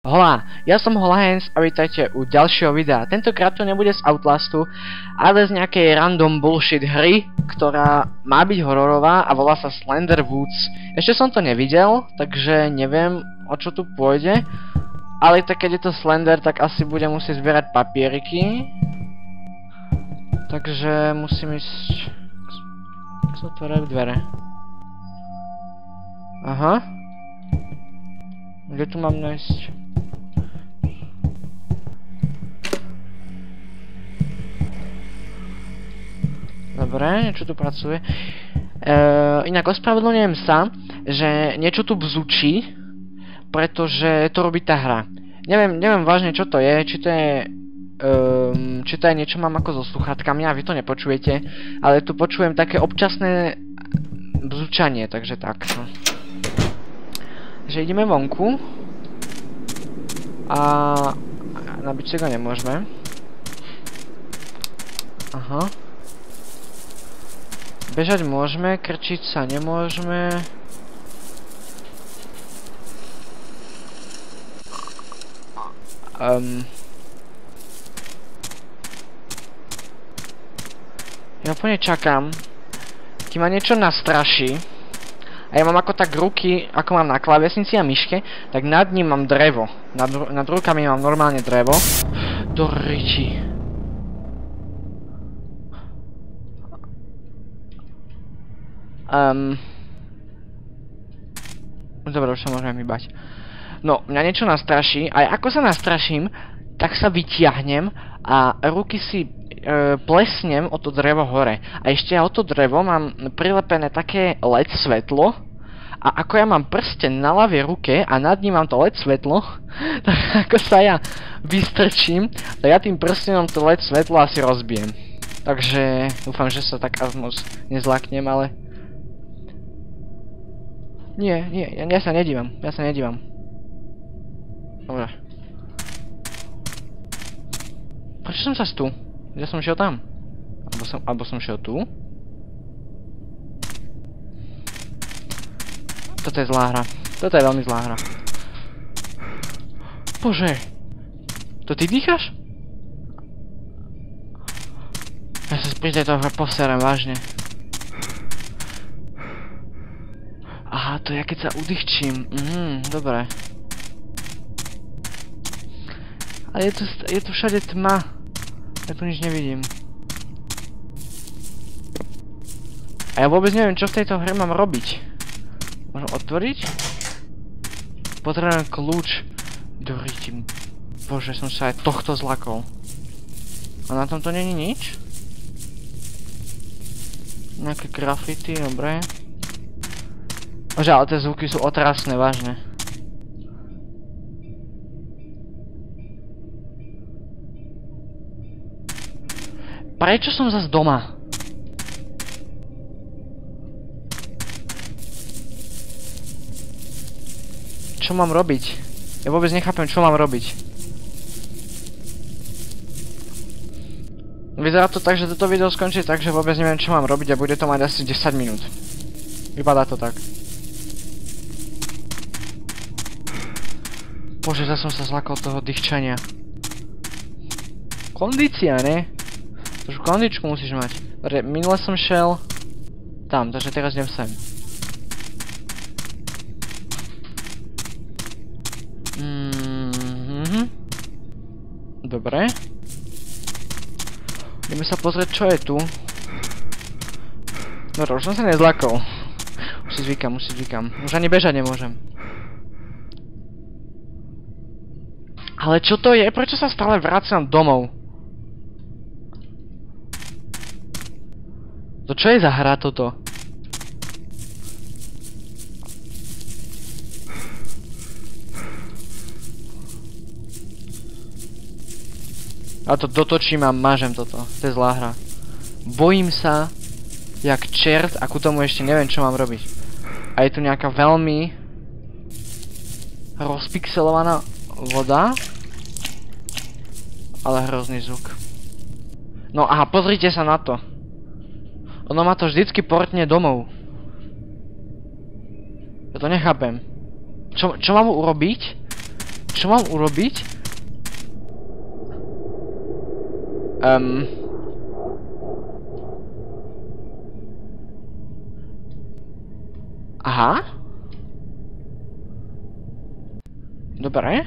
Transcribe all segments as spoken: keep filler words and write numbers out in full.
Hola, ja som Holahens a vítajte u ďalšieho videa. Tentokrát to nebude z Outlastu, ale z nejakej random bullshit hry, ktorá má byť hororová a volá sa Slender Woods. Ešte som to nevidel, takže neviem, o čo tu pôjde. Ale tak keď je to Slender, tak asi budem musieť zbierať papieriky. Takže musím ísť... Jak sa otvárajú dvere? Aha. Kde tu mám nájsť? Dobre, niečo tu pracuje. Uh, inak ospravedlňujem sa, že niečo tu bzučí, pretože to robí tá hra. Neviem, neviem vážne čo to je, či to je... Um, či to je niečo mám ako so sluchátkami a vy to nepočujete, ale tu počujem také občasné bzučanie, takže tak. No. Že ideme vonku. A... na bicykel nemôžeme. Aha. Bežať môžeme, krčiť sa nemôžeme. Um. Ja úplne čakám, kým ma niečo nastraší. A ja mám ako tak ruky, ako mám na klávesnici a myške, tak nad ním mám drevo. Nad, nad rukami mám normálne drevo. Do riči. Um, Dobre, už sa môžeme vybať. No, mňa niečo nastraší, a ako sa nastraším, tak sa vytiahnem a ruky si e, plesnem o to drevo hore. A ešte ja o to drevo mám prilepené také el é dé svetlo. A ako ja mám prsten na ľavej ruke a nad ním mám to el é dé svetlo, tak ako sa ja vystrčím, tak ja tým prstenom to el é dé svetlo asi rozbijem. Takže dúfam, že sa tak moc nezlaknem, ale... Nie, nie, ja, ja sa nedívam, ja sa nedívam. Dobre. Prečo som sa tu? Ja som šiel tam. Alebo som, alebo som šiel tu? Toto je zlá hra. Toto je veľmi zlá hra. Bože. To ty dýcháš? Ja sa pri tejto hre poserem, vážne. Aha, to je keď sa udýchčím. Mhm, dobre. Ale je tu, je tu všade tma. Ja tu nič nevidím. A ja vôbec neviem, čo v tejto hre mám robiť. Môžem otvoriť? Potrebujem kľúč. Doriti. Bože, som sa aj tohto zlakol. A na tomto není nič? Nejaké grafity, dobre. Bože, ale tie zvuky sú otrasné, vážne. Prečo som zas doma? Čo mám robiť? Ja vôbec nechápem, čo mám robiť. Vyzerá to tak, že toto video skončí tak, že vôbec neviem, čo mám robiť a bude to mať asi desať minút. Vypadá to tak. Bože, zase som sa zlakol toho dýchčania. Kondícia, ne? Trošku kondičku musíš mať. Dobre, minule som šel tam, takže teraz idem sem. Mhm. Dobre. Ideme sa pozrieť, čo je tu. Dobre, už som sa nezlakol. Už si zvykam, už si zvykam. Už ani bežať nemôžem. Ale čo to je? Prečo sa stále vraciam domov? To čo je za hra toto? A to dotočím a mážem toto. To je zlá hra. Bojím sa jak čert a ku tomu ešte neviem, čo mám robiť. A je tu nejaká veľmi rozpixelovaná voda. Ale hrozný zvuk. No aha, pozrite sa na to. Ono ma to vždycky portne domov. Ja to nechápem. Čo, čo mám urobiť? čo mám urobiť? Um... Aha. Dobre.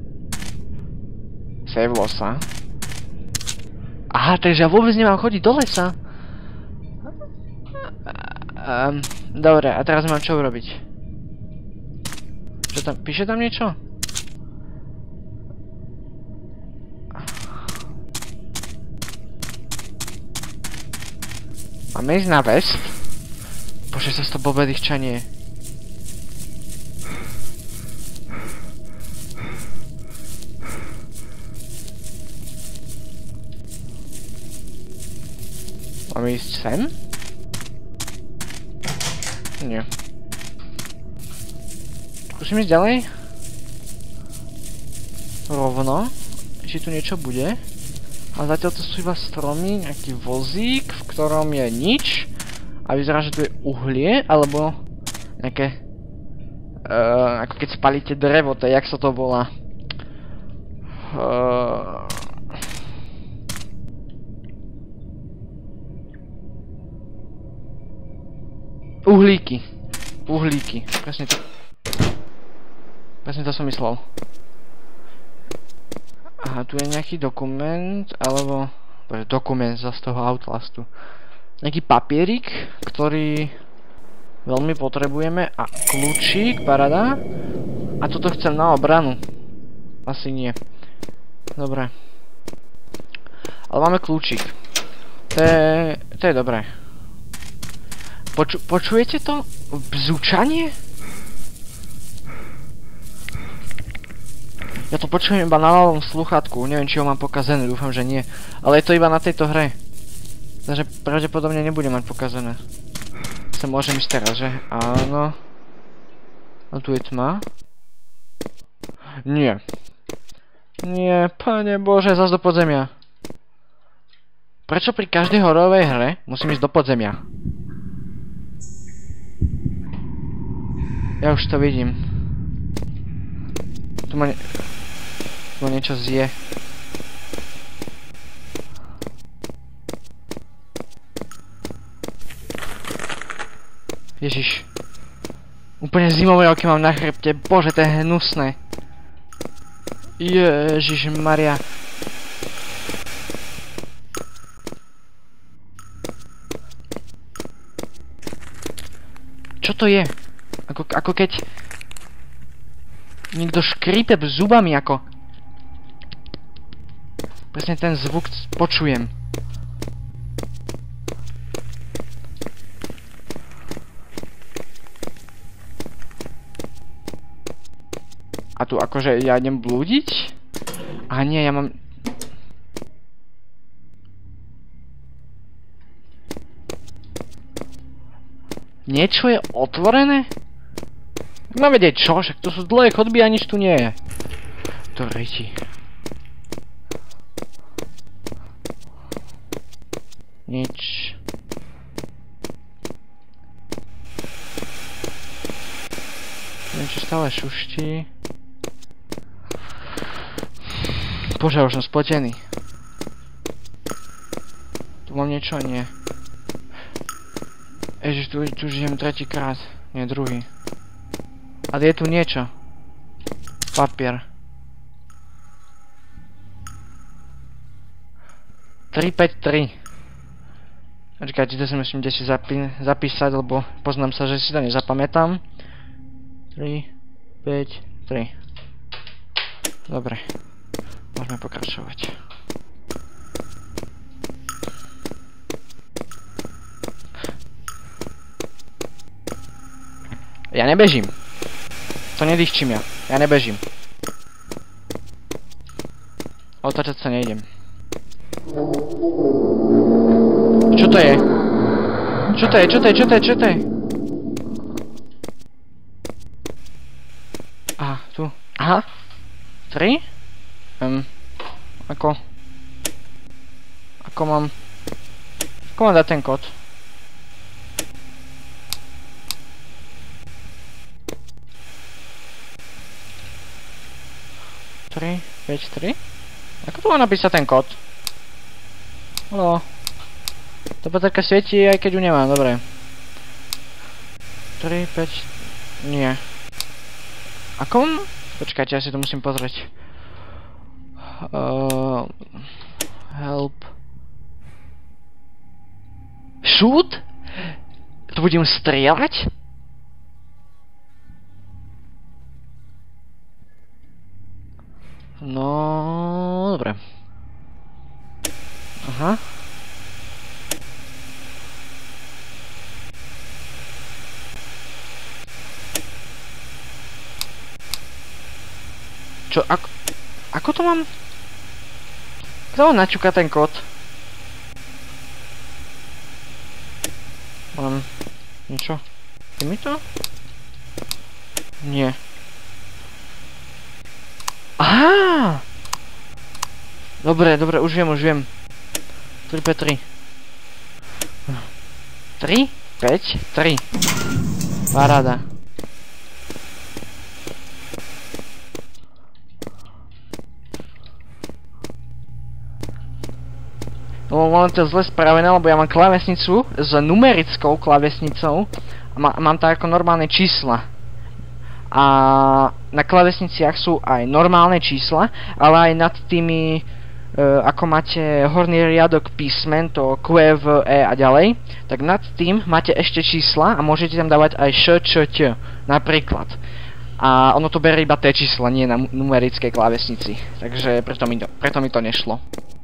Savelo sa. Aha, takže ja vôbec nemám chodiť do lesa. Um, dobre, a teraz mám čo urobiť? Čo tam, píše tam niečo? Máme ísť na west? Bože, sa to blbé dýchčanie. Máme ísť sem? Nie. Skúsim ísť ďalej? Rovno. Či tu niečo bude? A zatiaľ to sú iba stromy, nejaký vozík, v ktorom je nič. A vyzerá, že tu je uhlie, alebo nejaké... Uh, ako keď spalíte drevo, to je, jak sa to volá. Uh... Uhlíky. Uhlíky. Presne to. Presne to som myslel. Aha, tu je nejaký dokument, alebo... Bože, dokument z toho Outlastu. Nejaký papierik, ktorý veľmi potrebujeme. A kľúčik, paráda. A toto chcem na obranu. Asi nie. Dobre. Ale máme kľúčik. To je... To je dobré. Poču, počujete to? Bzučanie? Ja to počujem iba na malom sluchátku. Neviem, či ho mám pokazené, dúfam, že nie. Ale je to iba na tejto hre. Takže pravdepodobne nebude mať pokazené. Sa môžem ísť teraz, že? Áno. A tu je tma. Nie. Nie, Pane Bože, zas do podzemia. Prečo pri každej hororovej hre musím ísť do podzemia? Ja už to vidím. Tu ma, ne... tu ma niečo zje. Ježiš. Úplne zimové oky mám na chrbte. Bože, to je hnusné. Ježiš Maria. Čo to je? Ako, ako keď... Niekto škrípe zubami, ako... Presne ten zvuk počujem. A tu akože ja idem blúdiť? A nie, ja mám... Niečo je otvorené? Mám vedieť čo, však to sú dlhé chodby a nič tu nie je. To riti. Nič. Niečo stále šuští. Bože, už som spotený. Tu mám niečo? Nie. Ježiš, tu, tu žijem tretíkrát. Nie, druhý. Ale je tu niečo. Papier. tri päť tri. Počkajte, to si musím ďalej zapísať, lebo poznám sa, že si to nezapamätám. tri päť tri. Dobre. Môžeme pokračovať. Ja nebežím. To nedýchčím ja. Ja nebežím. Otáčať sa nejdem. Čo to je? Čo to je? Čo to je? Čo to je? Čo to je? Aha, tu. Aha. tri? Um, ako... Ako mám... Ako mám dať ten kód? tri, päť, tri? Ako tu má napísať ten kód? Haló. To baterka svieti, aj keď ju nemám, dobre. tri, päť... Nie. Ako? Počkajte, ja si to musím pozrieť. Uh, help. Shoot? Tu budem strieľať? No, dobre. Aha. Čo, ako... Ako to mám? Kto mám načúka ten kód? Mám... Niečo? Je mi to? Nie. Aha! Dobre, dobre, už viem, už viem. tri, päť, tri. tri, päť, tri. Paráda. No, mám to zle spravené, lebo ja mám klávesnicu s numerickou klávesnicou a má, mám tak ako normálne čísla. A na klávesniciach sú aj normálne čísla, ale aj nad tými, e, ako máte horný riadok písmen, to Q, V, E a ďalej, tak nad tým máte ešte čísla a môžete tam dávať aj Š, Č, Ť, napríklad. A ono to berie iba tie čísla, nie na numerickej klávesnici. Takže preto mi to, preto mi to nešlo.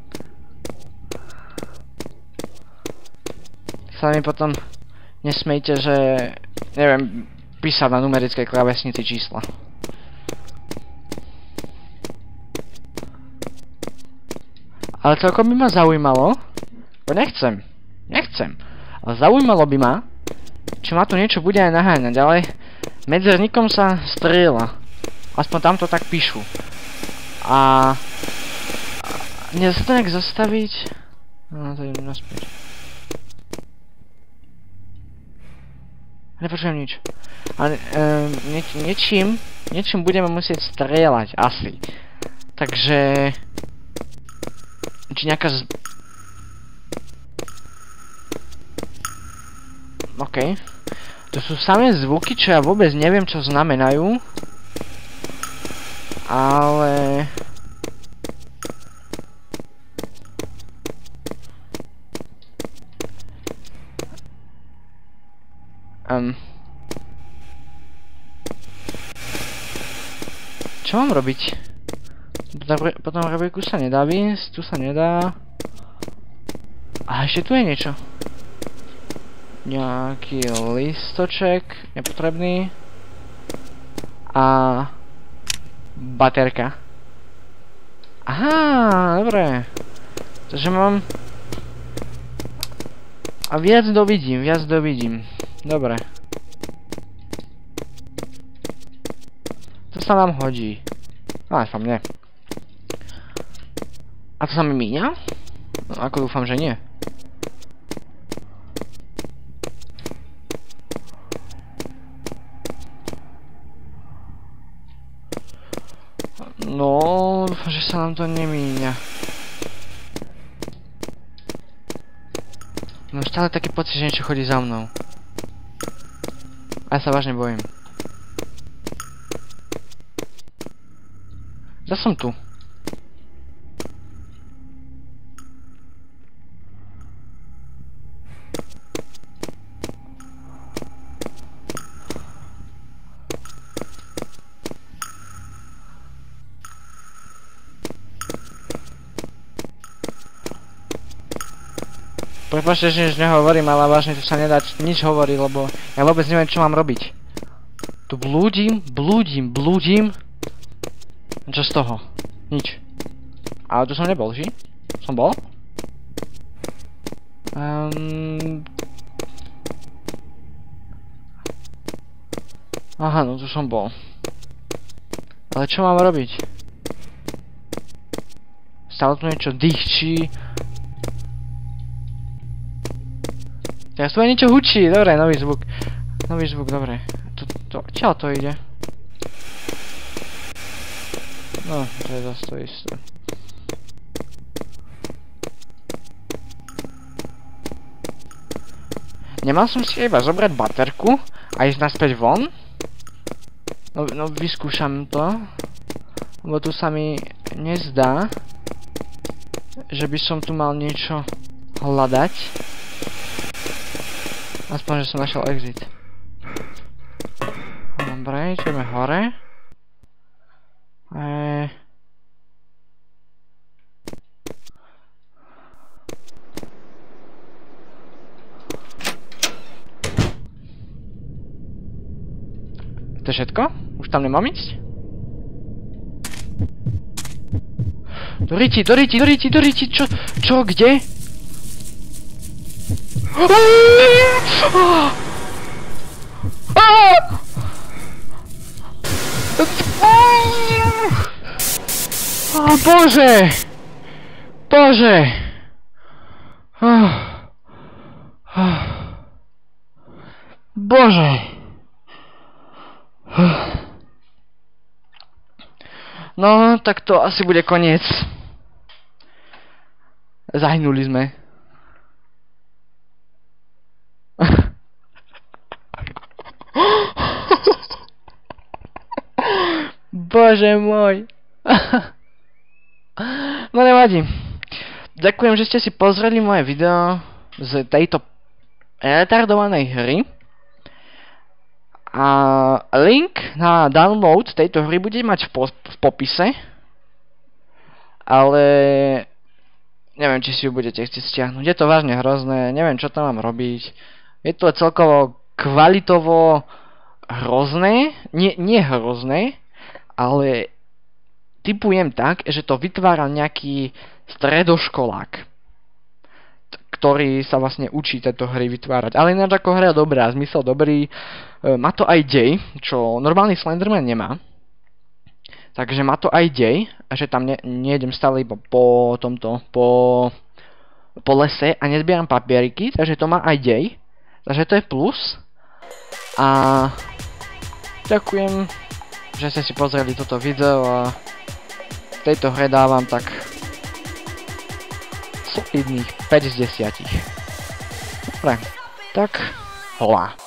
Sa mi potom nesmejte, že neviem písať na numerickej klávesnici čísla. Ale celkom by ma zaujímalo, bo nechcem, nechcem, ale zaujímalo by ma, či ma tu niečo bude aj naháňať, ale medzerníkom sa strieľa, aspoň tam to tak píšu. A... Nedá sa to nejak zastaviť? No to idem naspäť. Nepočujem nič. Ale um, nieč, niečím, niečím budeme musieť strieľať, asi. Takže... Či nejaká z... OK. To sú samé zvuky, čo ja vôbec neviem, čo znamenajú. Ale... Um. Čo mám robiť? Potom rebelku sa nedá výjsť, tu sa nedá. A ešte tu je niečo. Nejaký listoček, nepotrebný. A... baterka. Aha, dobre. Takže mám... A viac dovidím, viac dovidím. Dobre. To sa nám hodí. No, aspoň nie. A to sa mi míňa? No, ako dúfam, že nie. No, dúfam, že sa nám to nemíňa. Mám stále taký pocit, že niečo chodí za mnou. A ja sa vážne bojím. Zas som tu. Prepáčte, že nič nehovorím, ale vážne tu sa nedá nič hovoriť, lebo ja vôbec neviem, čo mám robiť. Tu blúdim, blúdim, blúdim. Čo z toho? Nič. Ale tu som nebol, ži? Som bol? Um... Aha, no tu som bol. Ale čo mám robiť? Stále tu niečo dýchčí. Teraz tu aj niečo hučí, dobre, nový zvuk. Nový zvuk, dobre. To, to, čo to ide? No, to je zase to isté. Nemal som si iba zobrať baterku a ísť naspäť von? No, no vyskúšam to. Lebo tu sa mi nezdá, že by som tu mal niečo hľadať. Aspoň, že som našiel exit. Dobre, ideme hore. Eee... To je všetko? Už tam nemám ísť? Do riti, do riti, do riti, do riti, čo, čo, kde? Oh, Bože! Bože! Bože! No, tak to asi bude koniec. Zahynuli sme. Bože môj. No nevadí. Ďakujem, že ste si pozreli moje video z tejto retardovanej hry. A link na download tejto hry bude mať v, po v popise. Ale neviem, či si ju budete chcieť stiahnuť. Je to vážne hrozné, neviem, čo tam mám robiť. Je to celkovo kvalitovo hrozné. Nie, nie hrozné, ale typujem tak, že to vytvára nejaký stredoškolák, ktorý sa vlastne učí tieto hry vytvárať. Ale ináč ako hra dobrá, zmysel dobrý. E, má to aj dej, čo normálny Slenderman nemá. Takže má to aj dej, že tam ne, nejdem stále iba po tomto, po, po lese a nezbieram papieriky, takže to má aj dej. Takže to je plus. A ďakujem, že ste si pozreli toto video a v tejto hre dávam tak solidných päť z desiatich. Dobre, tak hola.